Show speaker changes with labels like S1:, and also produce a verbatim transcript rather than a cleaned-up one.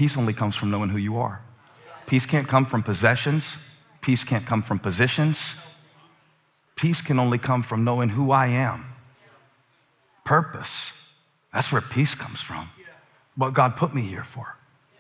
S1: Peace only comes from knowing who you are. Peace can't come from possessions. Peace can't come from positions. Peace can only come from knowing who I am. Purpose. That's where peace comes from. What God put me here for.